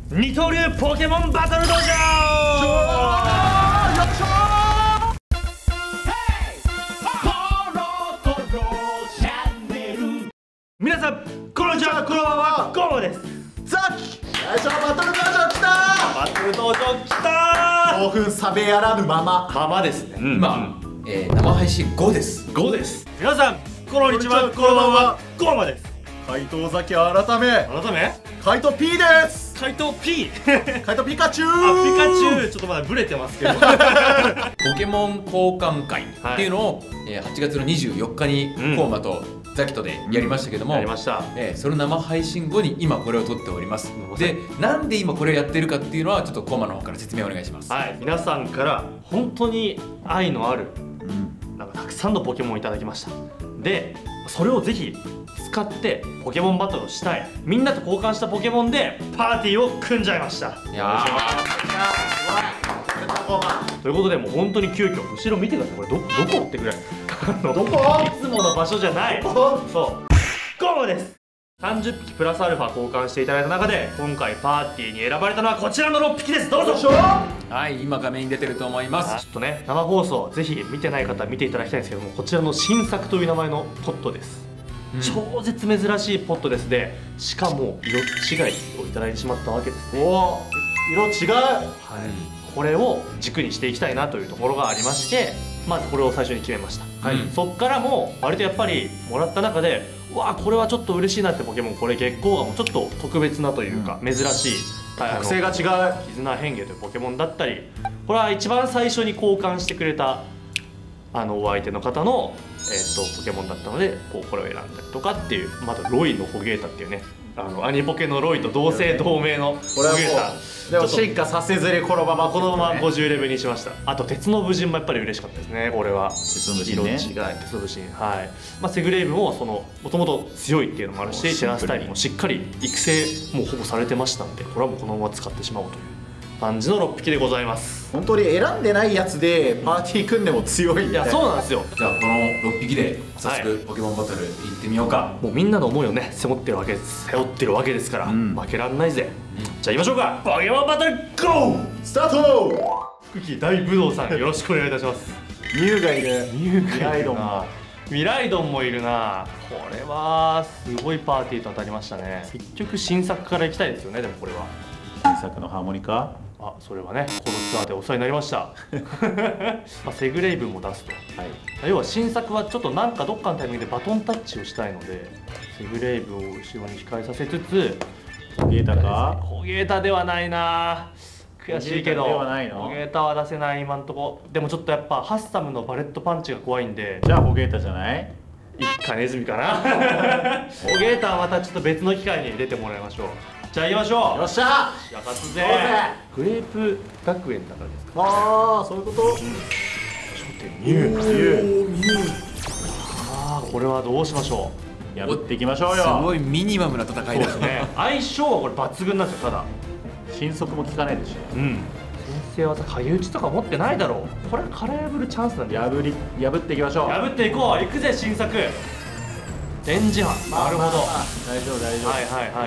二刀流ポケモンバトル道場。皆さんこんにちは、こんばんは、ゴーモです。 ザッキ最初バトル道場来たバトル道場来た興奮冷めやらぬままですね。 今、生配信5です。 5です。皆さんこんにちは、こんばんは、ゴーモです。 怪盗ザキ改め怪盗 P です。 怪盗 P 怪盗ピカチュウピカチュウちょっとまだブレてますけどポケモン交換会っていうのを、8月の24日にコーマとザキトでやりましたけども、 やりました。 その生配信後に今これを撮っております。で、なんで今これをやってるかっていうのはちょっとコーマの方から説明お願いします。 はい、皆さんから本当に愛のある、なんかたくさんのポケモンをいただきました。で、それをぜひ使ってポケモンバトルをしたい、みんなと交換したポケモンでパーティーを組んじゃいました。 いやということで、もう本当に急遽後ろ見てください。これどこってぐらいどこいつもの場所じゃない。そうゴーモです。30匹プラスアルファ交換していただいた中で今回パーティーに選ばれたのはこちらの6匹です。どうぞ。 はい、今画面に出てると思います。 ちょっとね、生放送ぜひ見てない方は見ていただきたいんですけども、こちらの新作という名前のポットです。超絶珍しいポットです。でしかも色違いをいただいてしまったわけですね。 お色違い、 これを軸にしていきたいなというところがありまして、まずこれを最初に決めました。そっからも割とやっぱりもらった中で、うわこれはちょっと嬉しいなってポケモン、これ月光がもうちょっと特別なというか、珍しい特性が違う絆変化というポケモンだったり、これは一番最初に交換してくれたお相手の方の、ポケモンだったのでこれを選んだりとかっていう、またロイのホゲータっていうね、アニポケのロイと同姓同名のホゲータ、 でも進化させずにこのまま 50レベルにしました。あと鉄の武人もやっぱり嬉しかったですね。これは鉄の武人ね、 色違い鉄の武人、セグレイブももともと強いっていうのもあるし、テラスタイルもしっかり育成もうほぼされてましたんで、これはもうこのまま使ってしまおうという感じの6匹でございます。 本当に選んでないやつでパーティー組んでも強い。 いや、そうなんですよ。 じゃあこの6匹で早速ポケモンバトル行ってみようか。 もうみんなの思いをね背負ってるわけですから、負けらんないぜ。じゃあ行きましょうか。ポケモンバトルゴースタート。 クッキー大武道さん、よろしくお願いいたします。 ミュウがいる。ミライドンも。 ミライドンもいるな。これはすごいパーティーと当たりましたね。結局新作からいきたいですよね。でもこれは新作のハーモニカ、 それはねこのツアーでお世話になりましたセグレイブンも出すと、要は新作はちょっとなんかどっかのタイミングでバトンタッチをしたいので、セグレイブンを後ろに控えさせつつ、 ホゲータか、 ホゲータではないな、悔しいけどホゲータは出せない今んとこ。でもちょっとやっぱハッサムのバレットパンチが怖いんで、 じゃあホゲータじゃない、 一家ネズミかなホゲータはまたちょっと別の機会に出てもらいましょう。じゃあ行きましょう。 よっしゃやかすぜ。グレープ学園だからですか。 そういうこと。 初手ミュウ。これはどうしましょう。 破っていきましょうよ。 すごいミニマムな戦いですね。 相性はこれ抜群なんですよ。ただ新速も効かないですし、 先生技影打ちとか持ってないだろう。これ殻破るチャンスなんで破っていきましょう。 破っていこう。行くぜ新作電磁波。なるほど、 大丈夫大丈夫。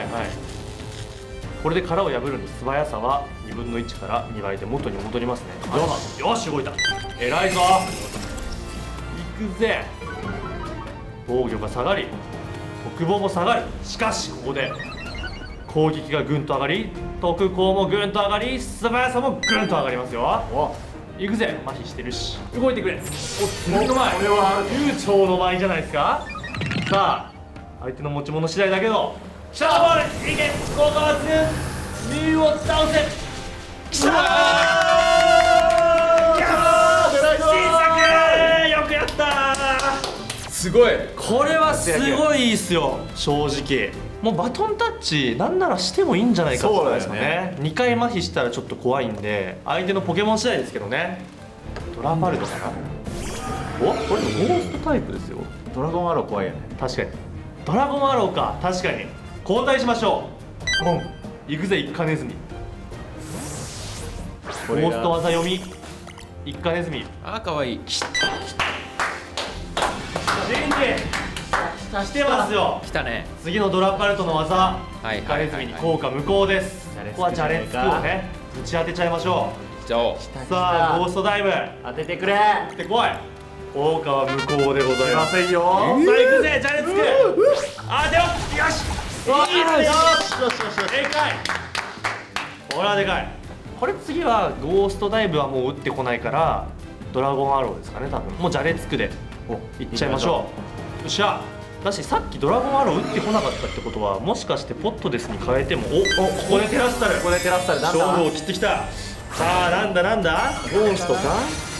これで殻を破るんで、素早さは2分の1から2倍で元に戻りますね。よし動いた。偉いぞ。行くぜ。防御が下がり特防も下がる。しかしここで攻撃がぐんと上がり、特攻もぐんと上がり、素早さもぐんと上がりますよ。行くぜ。麻痺してるし動いてくれ。おっ、次の前、これは流暢の舞じゃないですか。さあ相手の持ち物次第だけど、シャーボールいけ、効果抜群、ミュウを倒せ。きたー、新作よくやったー。 すごい、 これはすごいいいっすよ。正直もうバトンタッチなんならしてもいいんじゃないかってことですよね。2回麻痺したらちょっと怖いんで、相手のポケモン次第ですけどね。ドラファルドかな。お、これゴーストタイプですよ。 ドラゴンアロー怖いよね。 確かにドラゴンアローか。確かに交代しましょう。ボン、行くぜ一家ネズミ。ゴースト技読み一家ネズミ。 かわいい。 きたきたレンジ来てますよ。 来たね。 次のドラファルトの技はいガレズミに効果無効です。ここはじゃれつくをね打ち当てちゃいましょじゃあう。さあゴーストダイブ当ててくれ。 打ってこい。効果は無効でございます。 せんよ。 さあ行くぜじゃれつく。あでよよしいいね。 よし。 でかい。これはでかい。これ次はゴーストダイブはもう打ってこないからドラゴンアローですかね多分。もうじゃれつくでいっちゃいましょう。よっしゃ。だしさっきドラゴンアロー打ってこなかったってことはもしかしてポットデスに変えてもここでテラスタルここでテラスタルなんだ。 勝負を切ってきた。さあなんだゴーストか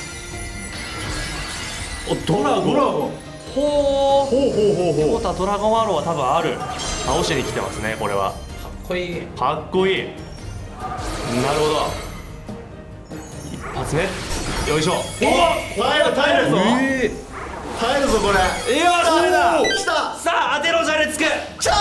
ドラゴンほうことはドラゴンアローは多分ある。倒しに来てますねこれは。 かっこいい。 かっこいい。なるほど。一発目よいしょ。 耐えるぞ。耐えるぞこれ。 いやダメだ。 来た。 さあ当てろじゃれつく。 きた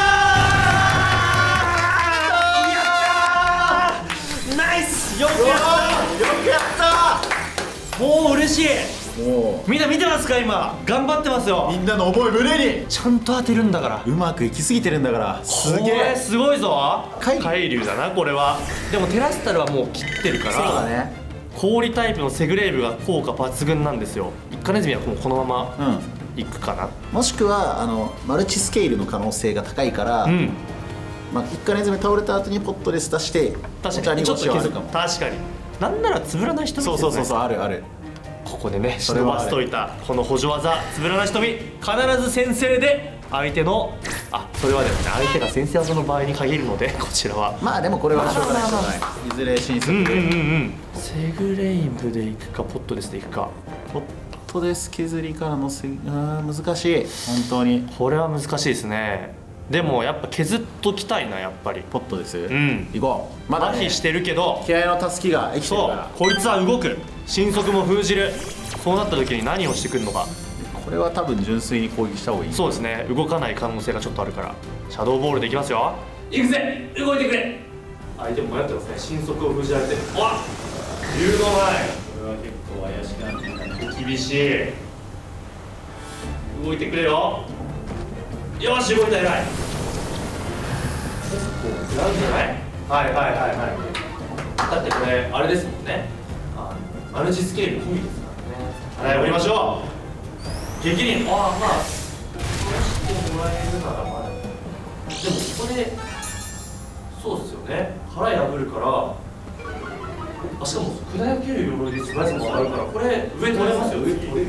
ー。 ナイス。よくやっよくやったた。もう嬉しい。 もみんな見てますか今頑張ってますよ。 みんなの思い胸にちゃんと当てるんだから。 うまくいきすぎてるんだからすげこれえ。 すごいぞ。 海流だなこれは。でもテラスタルはもう切ってるからそうだね。 氷タイプのセグレイブが効果抜群なんですよ。一カネズミはもうこのままいくかな。 もしくはマルチスケールの可能性が高いから、まあ、一回ネズミ倒れた後にポットレス出して確かにちょっとはあ削るかも。確かになんならつぶらない瞳ですよね。 そうあるある。 ここでねそれは忍ばしといたこの補助技つぶらな瞳必ず先制で相手のそれはですね相手が先制技の場合に限るのでこちらはまあでもこれはしょうがないいずれ進出でセグレイブでいくかポットレスでいくか。 ポットレス削りからの難しい本当に。 これは難しいですね。でもやっぱ削っときたいなやっぱり。 ポットです行こう。まだ麻痺してるけど気合のたすきが生きてるからこいつは動く。神速も封じる。そうなった時に何をしてくるのか。 これは多分純粋に攻撃した方がいい。 そうですね動かない可能性がちょっとあるからシャドーボールでいきますよ。いくぜ動いてくれ。相手も迷ってますね。神速を封じられてる。うわ誘導ない。これは結構怪しくなって厳しい。動いてくれよ。よし動いた。偉い。結構食らうんじゃない。はいだってこれあれですもんね。マルチスケール込みですからね。はい降りましょう。激輪まあそうしてもらえるならまあでもここでそうですよね腹破るからしかも砕ける鎧で素早さもあるからこれ上取れますよ。上取れ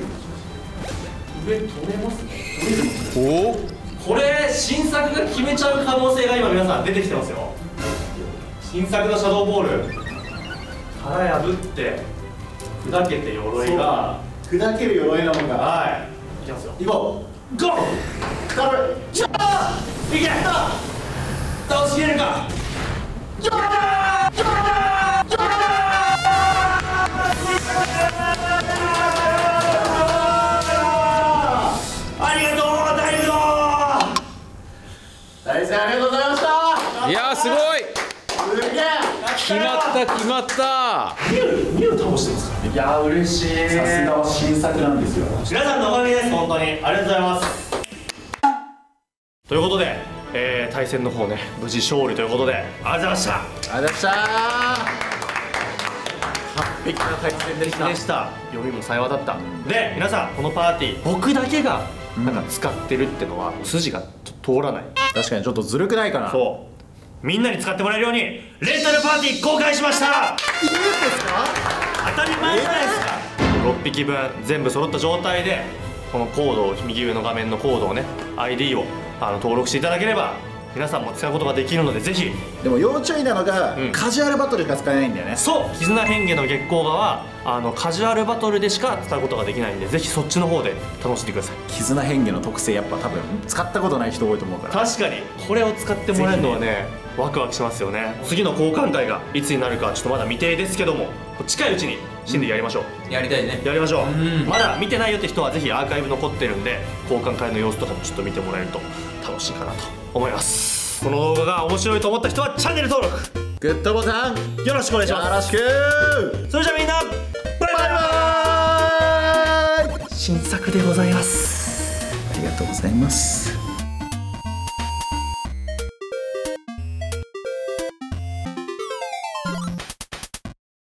ますね。これ新作が決めちゃう可能性が今皆さん出てきてますよ。新作のシャドーボール腹破って砕けて鎧が砕ける鎧のものがいきますよ。 行こゴー頼む。 いけ倒しきれるか。ありがとうダイブド大戦ありがとうございました。 いやーすごい。 すげえ。 決まったミュ倒してますか。いやー嬉しい。 さすがは新作なんですよ。 皆さんのおかげです本当にありがとうございます。ということで、対戦の方ね無事勝利ということでありがとうございました。 ありがとうございました。完璧な対戦でした読みもさえ渡った。で皆さんこのパーティー僕だけがなんか使ってるってのは筋がちょっと通らない。 確かにちょっとずるくないかな。 そうみんなに使ってもらえるようにレンタルパーティー公開しました。いいんですか。当たり前じゃないですか。6匹分全部揃った状態でこのコードを右上の画面のコードをね ID を登録していただければ皆さんも使うことができるのでぜひ。 でも要注意なのが、カジュアルバトルしか使えないんだよね。 そう絆変化の月光画はカジュアルバトルでしか使うことができないんでぜひそっちの方で楽しんでください。 絆変化の特性やっぱ多分使ったことない人多いと思うから。 確かにこれを使ってもらえるのはねワクワクしますよね。次の交換会がいつになるかちょっとまだ未定ですけども近いうちに死んでやりましょう。 やりたいね。 やりましょう。まだ見てないよって人はぜひアーカイブ残ってるんで交換会の様子とかもちょっと見てもらえると楽しいかなと思います。この動画が面白いと思った人はチャンネル登録グッドボタンよろしくお願いします。 よろしく。 それじゃあみんなバイバイ。新作でございます。 ありがとうございます。